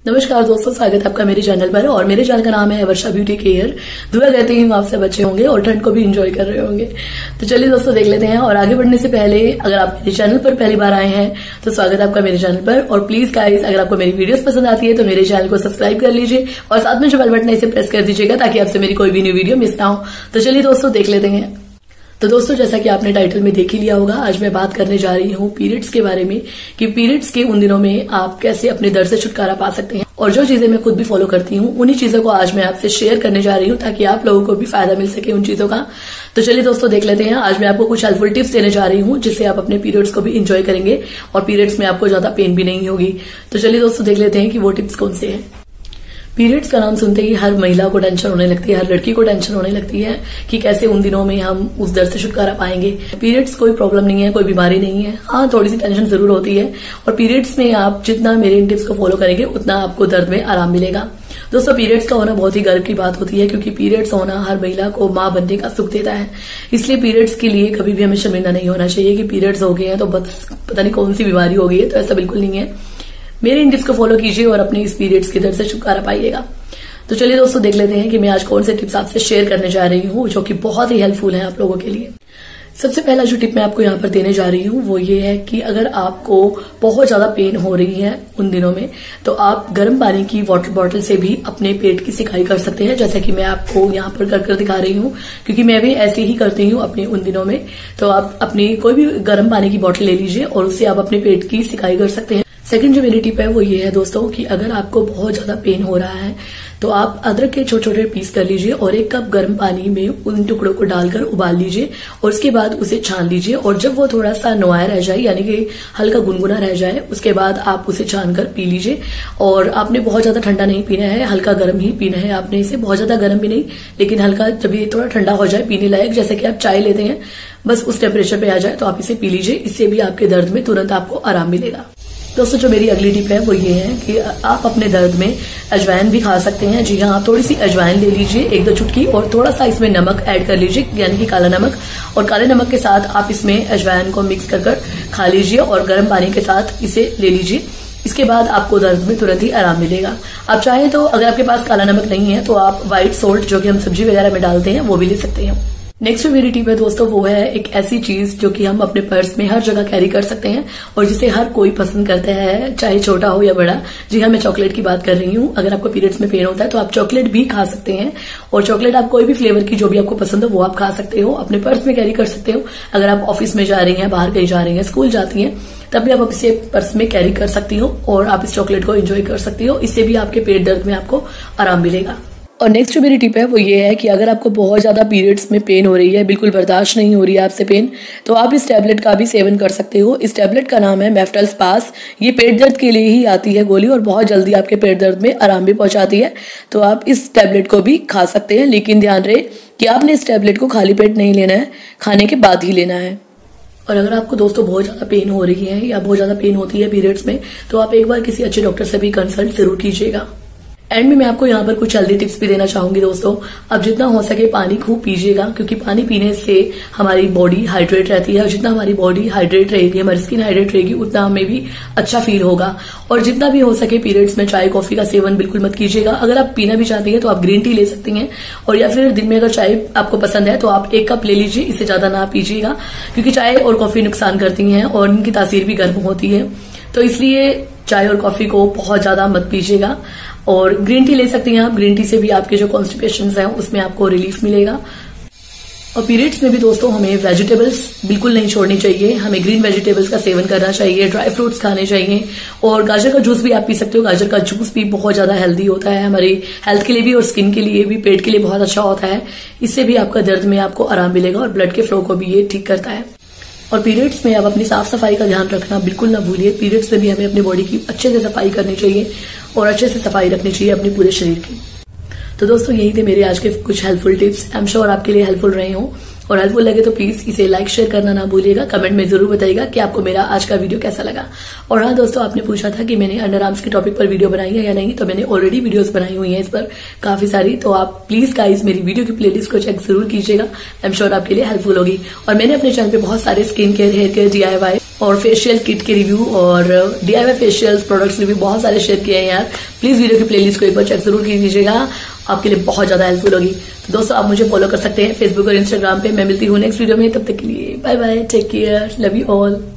नमस्कार दोस्तों, स्वागत है आपका मेरे चैनल पर। और मेरे चैनल का नाम है वर्षा ब्यूटी केयर। दुआ करती हूँ आप सब अच्छे होंगे और ठंड को भी एंजॉय कर रहे होंगे। तो चलिए दोस्तों देख लेते हैं। और आगे बढ़ने से पहले अगर आप मेरे चैनल पर पहली बार आए हैं तो स्वागत है आपका मेरे चैनल पर। और प्लीज गाइस, अगर आपको मेरी वीडियोस पसंद आती है तो मेरे चैनल को सब्सक्राइब कर लीजिए और साथ में जो बेल बटन है इसे प्रेस कर दीजिएगा ताकि आपसे मेरी कोई भी न्यू वीडियो मिस ना हो। तो चलिए दोस्तों देख लेते हैं। तो दोस्तों जैसा कि आपने टाइटल में देख ही लिया होगा, आज मैं बात करने जा रही हूँ पीरियड्स के बारे में कि पीरियड्स के उन दिनों में आप कैसे अपने दर्द से छुटकारा पा सकते हैं। और जो चीजें मैं खुद भी फॉलो करती हूँ उन्हीं चीजों को आज मैं आपसे शेयर करने जा रही हूँ ताकि आप लोगों को भी फायदा मिल सके उन चीजों का। तो चलिए दोस्तों देख लेते हैं। आज मैं आपको कुछ हेल्पफुल टिप्स देने जा रही हूँ जिससे आप अपने पीरियड्स को भी एंजॉय करेंगे और पीरियड्स में आपको ज्यादा पेन भी नहीं होगी। तो चलिए दोस्तों देख लेते हैं कि वो टिप्स कौन से हैं। पीरियड्स का नाम सुनते ही हर महिला को टेंशन होने लगती है, हर लड़की को टेंशन होने लगती है कि कैसे उन दिनों में हम उस दर्द से छुटकारा पाएंगे। पीरियड्स कोई प्रॉब्लम नहीं है, कोई बीमारी नहीं है। हाँ, थोड़ी सी टेंशन जरूर होती है। और पीरियड्स में आप जितना मेरे इन टिप्स को फॉलो करेंगे उतना आपको दर्द में आराम मिलेगा। दोस्तों पीरियड्स का होना बहुत ही गर्व की बात होती है क्योंकि पीरियड्स होना हर महिला को मां बनने का सुख देता है। इसलिए पीरियड्स के लिए कभी भी हमें शर्मिंदा नहीं होना चाहिए कि पीरियड्स हो गए हैं तो बस पता नहीं कौन सी बीमारी हो गई है। तो ऐसा बिल्कुल नहीं है। मेरे इन टिप्स को फॉलो कीजिए और अपने इस पीरियड्स के दर्द से छुटकारा पाइएगा। तो चलिए दोस्तों देख लेते हैं कि मैं आज कौन से टिप्स आपसे शेयर करने जा रही हूँ जो कि बहुत ही हेल्पफुल है आप लोगों के लिए। सबसे पहला जो टिप मैं आपको यहाँ पर देने जा रही हूँ वो ये है कि अगर आपको बहुत ज्यादा पेन हो रही है उन दिनों में तो आप गर्म पानी की वाटर बॉटल से भी अपने पेट की सिकाई कर सकते हैं, जैसा कि मैं आपको यहाँ पर कर दिखा रही हूँ क्योंकि मैं भी ऐसे ही करती हूँ अपने उन दिनों में। तो आप अपनी कोई भी गर्म पानी की बोतल ले लीजिए और उससे आप अपने पेट की सिकाई कर सकते हैं। सेकंड जो मेरी टिप है वो ये है दोस्तों कि अगर आपको बहुत ज्यादा पेन हो रहा है तो आप अदरक के छोटे छोटे पीस कर लीजिए और 1 कप गर्म पानी में उन टुकड़ों को डालकर उबाल लीजिए और उसके बाद उसे छान लीजिए। और जब वो थोड़ा सा नोया रह जाए यानी कि हल्का गुनगुना रह जाए उसके बाद आप उसे छान कर पी लीजिए। और आपने बहुत ज्यादा ठंडा नहीं पीना है, हल्का गर्म ही पीना है आपने इसे। बहुत ज्यादा गर्म भी नहीं, लेकिन हल्का जब ये थोड़ा ठंडा हो जाए पीने लायक, जैसे कि आप चाय लेते हैं, बस उस टेम्परेचर पे आ जाए तो आप इसे पी लीजिए। इससे भी आपके दर्द में तुरंत आपको आराम मिलेगा। दोस्तों जो मेरी अगली टिप है वो ये है कि आप अपने दर्द में अजवाइन भी खा सकते हैं। जी हाँ, थोड़ी सी अजवाइन ले लीजिए, 1-2 चुटकी, और थोड़ा सा इसमें नमक ऐड कर लीजिए यानी कि काला नमक। और काले नमक के साथ आप इसमें अजवाइन को मिक्स कर खा लीजिए और गर्म पानी के साथ इसे ले लीजिए। इसके बाद आपको दर्द में तुरंत ही आराम मिलेगा। आप चाहें तो अगर आपके पास काला नमक नहीं है तो आप व्हाइट सोल्ट जो कि हम सब्जी वगैरह में डालते हैं वो भी ले सकते हैं। नेक्स्ट जो मेरी टिप है दोस्तों वो है एक ऐसी चीज जो कि हम अपने पर्स में हर जगह कैरी कर सकते हैं और जिसे हर कोई पसंद करता है, चाहे छोटा हो या बड़ा। जी हाँ, मैं चॉकलेट की बात कर रही हूँ। अगर आपको पीरियड्स में पेन होता है तो आप चॉकलेट भी खा सकते हैं। और चॉकलेट आप कोई भी फ्लेवर की जो भी आपको पसंद हो वो आप खा सकते हो, अपने पर्स में कैरी कर सकते हो। अगर आप ऑफिस में जा रही हैं, बाहर कहीं जा रही हैं, स्कूल जाती हैं, तब भी आप इसे पर्स में कैरी कर सकती हो और आप इस चॉकलेट को एंजॉय कर सकती हो। इससे भी आपके पेट दर्द में आपको आराम मिलेगा। और नेक्स्ट जो मेरी टिप है वो ये है कि अगर आपको बहुत ज्यादा पीरियड्स में पेन हो रही है, बिल्कुल बर्दाश्त नहीं हो रही है आपसे पेन, तो आप इस टैबलेट का भी सेवन कर सकते हो। इस टैबलेट का नाम है मेफ्टल्स पास। ये पेट दर्द के लिए ही आती है गोली और बहुत जल्दी आपके पेट दर्द में आराम भी पहुंचाती है। तो आप इस टैबलेट को भी खा सकते हैं, लेकिन ध्यान रहे कि आपने इस टैबलेट को खाली पेट नहीं लेना है, खाने के बाद ही लेना है। और अगर आपको दोस्तों बहुत ज्यादा पेन हो रही है या बहुत ज्यादा पेन होती है पीरियड्स में तो आप एक बार किसी अच्छे डॉक्टर से भी कंसल्ट जरूर कीजिएगा। एंड में मैं आपको यहाँ पर कुछ हेल्दी टिप्स भी देना चाहूंगी दोस्तों। अब जितना हो सके पानी खूब पीजिएगा क्योंकि पानी पीने से हमारी बॉडी हाइड्रेट रहती है और जितना हमारी बॉडी हाइड्रेट रहेगी, हमारी स्किन हाइड्रेट रहेगी, उतना हमें भी अच्छा फील होगा। और जितना भी हो सके पीरियड्स में चाय कॉफी का सेवन बिल्कुल मत कीजिएगा। अगर आप पीना भी चाहती हैं तो आप ग्रीन टी ले सकती हैं और या फिर दिन में अगर चाय आपको पसंद है तो आप 1 कप ले लीजिए, इससे ज्यादा ना पीजिएगा क्योंकि चाय और कॉफी नुकसान करती हैं और इनकी तासीर भी गर्म होती है। तो इसलिए चाय और कॉफी को बहुत ज्यादा मत पीजिएगा। और ग्रीन टी ले सकती हैं आप। ग्रीन टी से भी आपके जो कॉन्स्टिपेशन है उसमें आपको रिलीफ मिलेगा। और पीरियड्स में भी दोस्तों हमें वेजिटेबल्स बिल्कुल नहीं छोड़नी चाहिए। हमें ग्रीन वेजिटेबल्स का सेवन करना चाहिए, ड्राई फ्रूट्स खाने चाहिए और गाजर का जूस भी आप पी सकते हो। गाजर का जूस भी बहुत ज्यादा हेल्दी होता है, हमारी हेल्थ के लिए भी और स्किन के लिए भी, पेट के लिए बहुत अच्छा होता है। इससे भी आपका दर्द में आपको आराम मिलेगा और ब्लड के फ्लो को भी ये ठीक करता है। और पीरियड्स में आप अपनी साफ सफाई का ध्यान रखना बिल्कुल ना भूलिए। पीरियड्स में भी हमें अपनी बॉडी की अच्छे से सफाई करनी चाहिए और अच्छे से सफाई रखनी चाहिए अपने पूरे शरीर की। तो दोस्तों यही थे मेरे आज के कुछ helpful tips. I am sure आपके लिए हेल्पफुल रहे हों। और हेल्पफुल लगे तो प्लीज इसे लाइक शेयर करना ना भूलिएगा। कमेंट में जरूर बताइएगा कि आपको मेरा आज का वीडियो कैसा लगा। और हाँ दोस्तों, आपने पूछा था कि मैंने अंडर आर्म्स के टॉपिक पर वीडियो बनाई है या नहीं, तो मैंने ऑलरेडी वीडियोस बनाई हुई है इस पर काफी सारी, तो आप प्लीज गाइस मेरी वीडियो की प्लेलिस्ट को चेक जरूर कीजिएगा। आई एम श्योर आपके लिए हेल्पफुल होगी। और मैंने अपने चैनल पे बहुत सारे skin care, hair care, DIY और फेशियल किट के रिव्यू और DIY फेशियल्स प्रोडक्ट्स रिव्यू बहुत सारे शेयर किए हैं यार। प्लीज वीडियो की प्लेलिस्ट को एक बार चेक जरूर कीजिएगा, आपके लिए बहुत ज्यादा हेल्पफुल होगी। तो दोस्तों, आप मुझे फॉलो कर सकते हैं फेसबुक और इंस्टाग्राम पे। मैं मिलती हूँ नेक्स्ट वीडियो में, तब तक के लिए bye bye, take care, love you all.